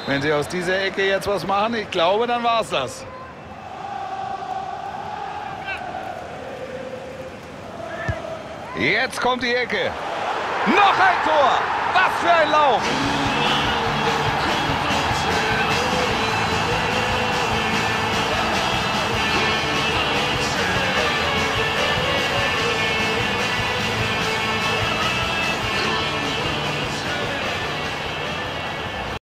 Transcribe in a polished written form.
Wenn sie aus dieser Ecke jetzt was machen, ich glaube, dann war es das. Jetzt kommt die Ecke. Noch ein Tor. Was für ein Lauf.